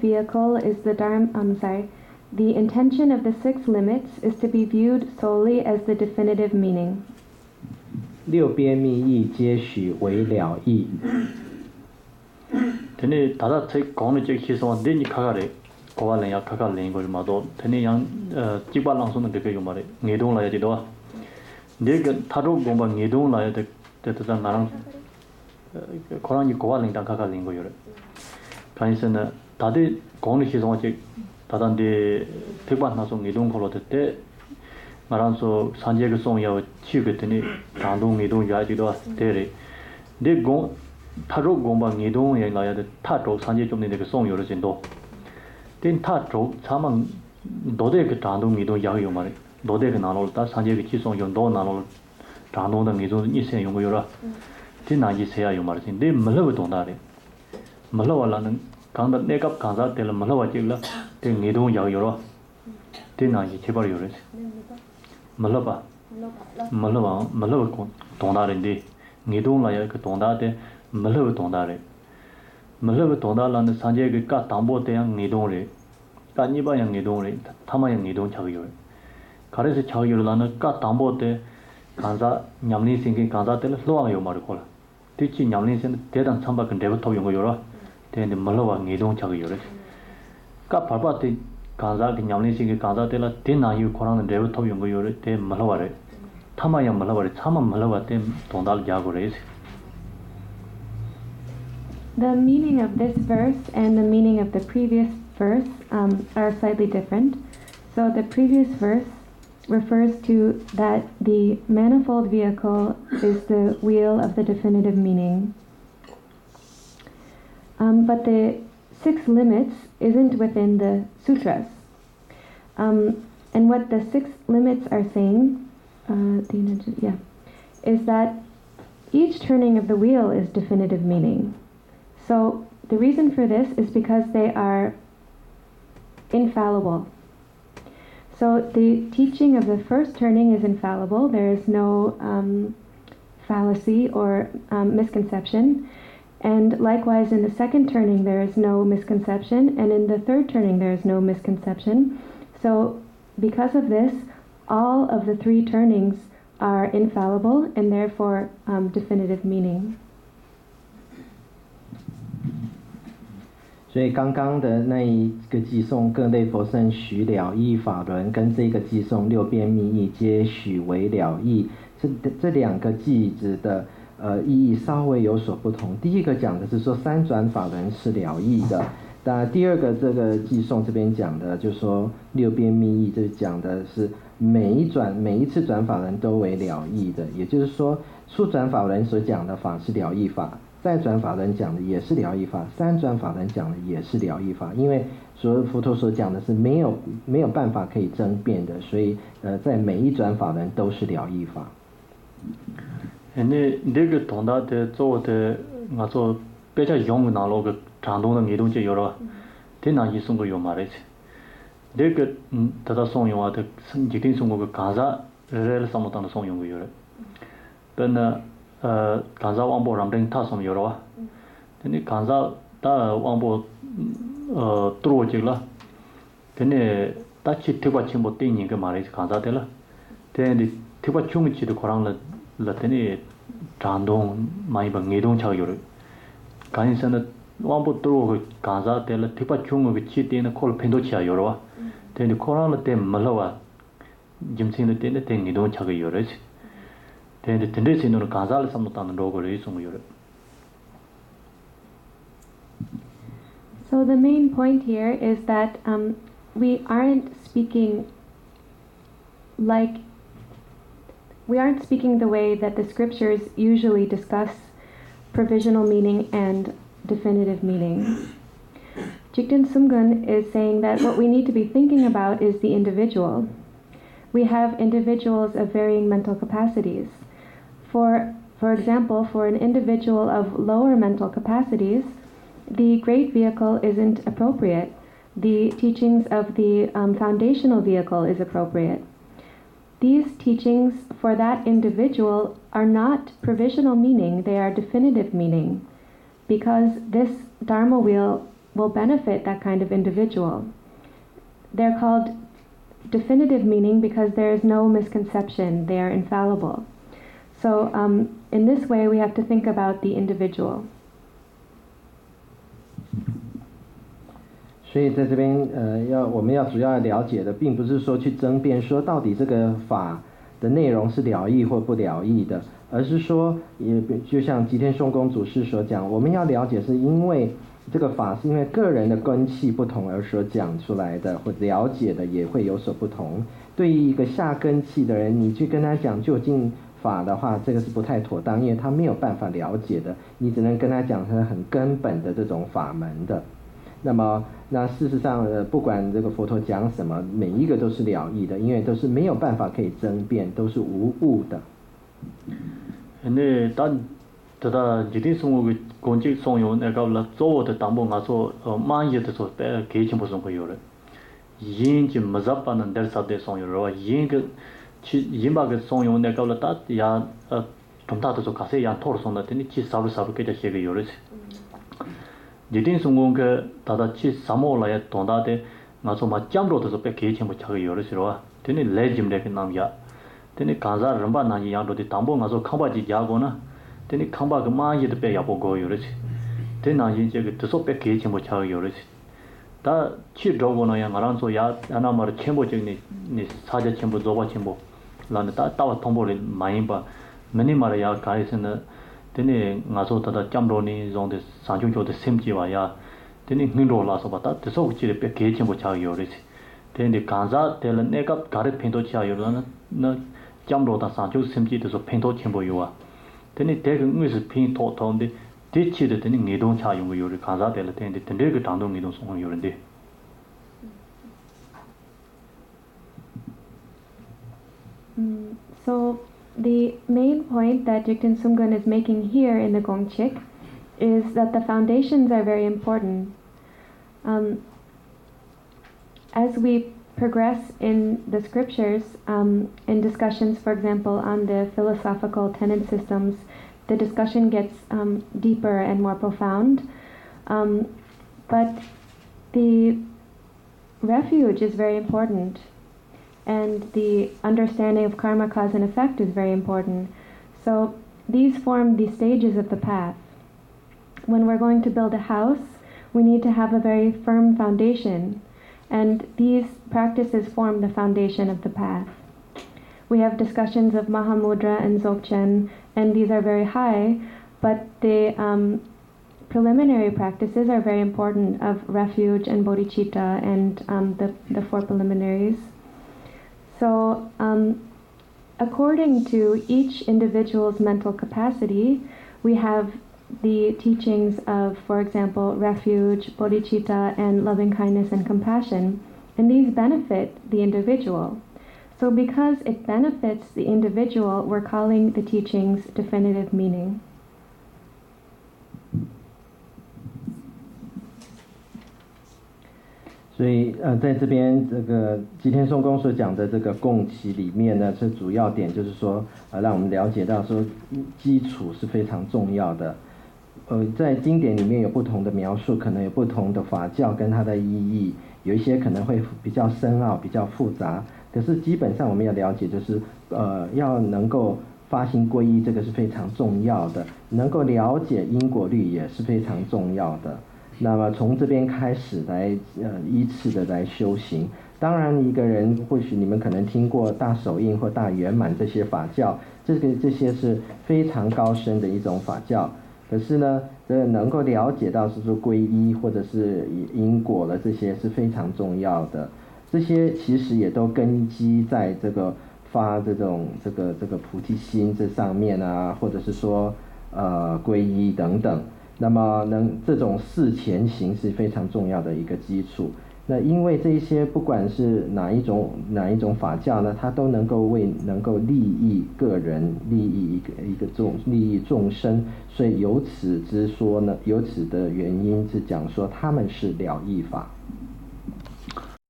vehicle is the intention of the six limits is to be viewed solely as the definitive meaning. 六边密意皆许为了义。 테네 다다 책 거는 책 희소한 데니 카가래 고발래야 카가래 걸 마도 테네 양 찍발랑소는 되게 요 말에 뇌동라야 되도 내가 타로 공부 뇌동라야 되다 나랑 고랑이 고발랭당 카가래 거요래 간이서는 다들 거는 희소한 책 다단데 대관 나서 뇌동 걸어 때 말한서 산재가 송야 치거더니 단동 뇌동 야지도 되래 내고 타로 공부 이동에 나야 돼 타로 산재 좀 내가 송 여러 진도 된 타로 사망 너대 그 단동 이동 야요 말이 너대 그 나눠다 산재 그 지송 연도 나눠 단동의 이동 이세 용거 여러 진나지 세야 요 말이 내 멀어 동다래 멀어라는 강다 내가 강사 될 멀어 지라 된 이동 야요 된나지 제발 여러 멀어봐 멀어 동다래인데 이동라야 그 동다대 멀어 동다래 멀어 동다라는 산재 그까 담보 대양 이동을 까니바양 이동을 타마양 이동 차기요 가래서 차기요라는 까 담보 대 간사 냠니 생긴 간사 때 로아요 말고 뒤치 냠니 생 대단 참바 근 데부터 용거요라 대는데 멀어와 이동 차기요 까 발바대 간사 그 냠니 생긴 간사 때라 대나유 코라는 데부터 용거요 대 멀어와래 타마양 멀어와래 참아 멀어와 대 동달 야고래. The meaning of this verse and the meaning of the previous verse are slightly different. So the previous verse refers to that the manifold vehicle is the wheel of the definitive meaning. But the six limits isn't within the sutras. And what the six limits are saying, is that each turning of the wheel is definitive meaning. So the reason for this is because they are infallible. So the teaching of the first turning is infallible. There is no fallacy or misconception. And likewise in the second turning there is no misconception. And in the third turning there is no misconception. So because of this, all of the three turnings are infallible and therefore definitive meaning. 所以刚刚的那一个寄颂各类佛圣许了义法轮，跟这个寄颂六边密意皆许为了义，这两个句子的意义稍微有所不同。第一个讲的是说三转法轮是了义的，那第二个这个寄颂这边讲的就是说六边密意，这讲的是每一次转法轮都为了义的，也就是说初转法轮所讲的法是了义法，再转法轮讲的也是了义法，三转法轮讲的也是了义法，因为佛陀所讲的是没有办法可以争辩的，所以在每一转法轮都是了义法。 那个东大的做的我做比较用那个传统的移动就有了，这哪一送个有嘛的？那个他送用啊，他一定送个干啥？来了什么当的送用个有了，但呢。干啥王博让人他送有了哇？你干啥他王博多久了？你他去推过全部电影个马来干啥的了？你推过chung去的可能了你战动买把移动桥有了，干啥呢？王博多个干啥的了？推过chung个去的那可能偏多桥有了哇？你可能了没了哇？今天的移动桥个有了。So the main point here is that we aren't speaking the way that the scriptures usually discuss provisional meaning and definitive meaning. Jigten Sumgun is saying that what we need to be thinking about is the individual. We have individuals of varying mental capacities. For example, for an individual of lower mental capacities, the great vehicle isn't appropriate. The teachings of the foundational vehicle is appropriate. These teachings for that individual are not provisional meaning, they are definitive meaning, because this Dharma wheel will benefit that kind of individual. They're called definitive meaning because there is no misconception, they are infallible. So in this way we have to think about the individual. 所以在这边我们要主要了解的并不是说去争辩说到底这个法的内容是了义或不了义的，而是说也就像吉田松公主师所讲，我们要了解是因为这个法是因为个人的根器不同而所讲出来的，或了解的也会有所不同。对于一个下根器的人，你去跟他讲究竟法的话，这个是不太妥当，因为他没有办法了解的，你只能跟他讲他很根本的这种法门的。那事实上不管这个佛陀讲什么，每一个都是了义的，因为都是没有办法可以争辩，都是无误的。 근데 다 지디 송고 공직 송요 내가 저어도 담보 가서 마이에서 개체 무슨 거요래. 인지 맞아빠는 데서데 송요로 인그 이마가 송요 내가 야 좀다도 가세 야 토르송다 되니 치 사브사브 깨자 시게 요래지. 지디 송고가 다다 치 사모라야 돈다데 가서 맞잠로도 배 개체 뭐 차가 요래지로. 되니 레짐데 남야. 되니 가자 럼바 나니 양도데 담보 가서 칸바지 야고나 되니 칸바가 마이에도 배 야보고 요래지. 되나 이제 그 드소 배 개체 뭐 차가 요래지. 다 치도고나 양 알아서 야 하나마르 첨보적니 니 사자 첨보 조바 첨보 라는 따와 통보를 많이 봐 많이 말이야 가이스는 되니 가서 다다 잠로니 정도 산중조도 셈지와야 되니 흥로라서 봤다 드소 지를 배 개체 뭐 차가 요래지. 되니 간자 될 내가 가르 펜도 차가 요라는 나 잠로다 산중 셈지도 펜도 첨보 요와 되니 대근 의스 핀 토토인데 대치도 되니 내동 차 용거 요리 간자 될 텐데 근데 그 당동 내동 송 요런데 So the main point that Jigten Sumgun is making here in the Gongchik is that the foundations are very important. As we progress in the scriptures, in discussions, for example, on the philosophical tenet systems, the discussion gets deeper and more profound. But the refuge is very important. And the understanding of karma, cause and effect is very important. So these form the stages of the path. When we're going to build a house, we need to have a very firm foundation. And these practices form the foundation of the path. We have discussions of Mahamudra and Dzogchen, and these are very high, but the preliminary practices are very important of refuge and bodhicitta and the four preliminaries. So, according to each individual's mental capacity, we have the teachings of, for example, refuge, bodhicitta, and loving kindness and compassion, and these benefit the individual. So because it benefits the individual, we're calling the teachings definitive meaning. So, 在这边这个吉田松公所讲的这个供起里面呢，是主要点就是说，让我们了解到说基础是非常重要的。在经典里面有不同的描述，可能有不同的法教跟它的意义，有一些可能会比较深奥、比较复杂。可是基本上我们要了解，就是要能够发心皈依，这个是非常重要的。能够了解因果律也是非常重要的。那么从这边开始来依次的来修行。当然一个人或许你们可能听过大手印或大圆满这些法教，这些是非常高深的一种法教。可是呢能够了解到是说皈依或者是因果的这些是非常重要的。这些其实也都根基在这个发这种这个菩提心这上面啊，或者是说皈依等等。那么这种事前行是非常重要的一个基础。那因为这些不管是哪一种法教呢，它都能够利益个人，利益利益众生，所以由此之说呢，由此的原因是讲说他们是了义法。